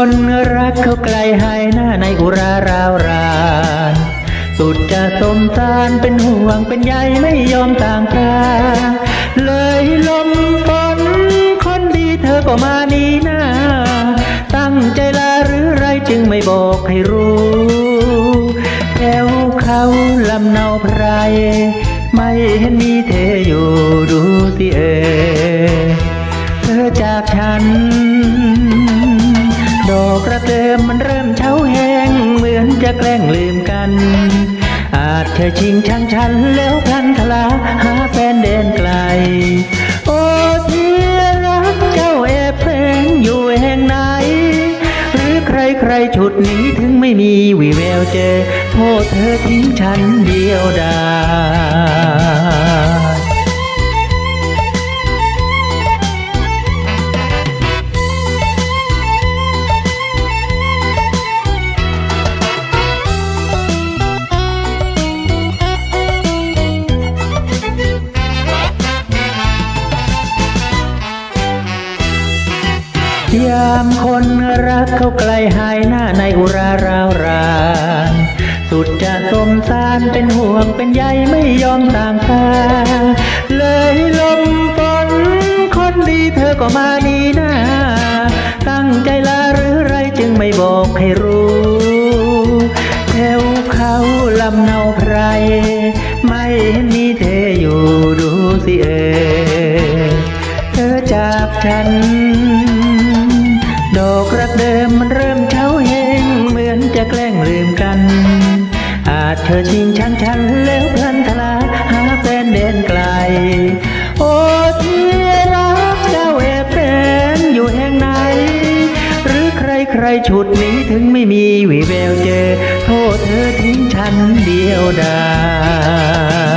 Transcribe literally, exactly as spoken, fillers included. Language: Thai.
คนรักเขาไกลหายหน้าในอุราราวรานสุดจะสมสารเป็นห่วงเป็นใยไม่ยอมต่างตาเลยลมฝนคนดีเธอก็มานี้หน้าตั้งใจลาหรือไรจึงไม่บอกให้รู้แถวเขาลำเนาไพรไม่เห็นมีเธออยู่ดูสิเอเธอจากฉันดอกกระเติมมันเริ่มเฉาแห้งเหมือนจะแกล้งลืมกันอาจเธอชิงชังฉันแล้วพลันทลาหาแฟนเดินไกลโอ้ที่รักเจ้าแอบแฝงอยู่แห่งไหนหรือใครใครฉุดหนีถึงไม่มีวี่แววเจอโทษเธอทิ้งฉันเดียวดายามคนรักเขาไกลหายหน้าในอุราราวรานสุดจะสมสารเป็นห่วงเป็นใยไม่ยอมต่างตาเลยลมฝนคนดีเธอก็มานี้หน้าตั้งใจลาหรือไรจึงไม่บอกให้รู้แถวเขาลำเนาไพรไม่เห็นมีเธออยู่ดูสิเอเธอจากฉันดอกรักเดิมมันเริ่มเฉาแห้งเหมือนจะแกล้งลืมกันอาจเธอชิงชังฉันแล้วพลันทลาหาแฟนเดินไกลโอ้ที่รักเจ้าแอบแฝงอยู่แห่งไหนหรือใครใครฉุดหนีถึงไม่มีวี่แววเจอโทษเธอทิ้งฉันเดียวดาย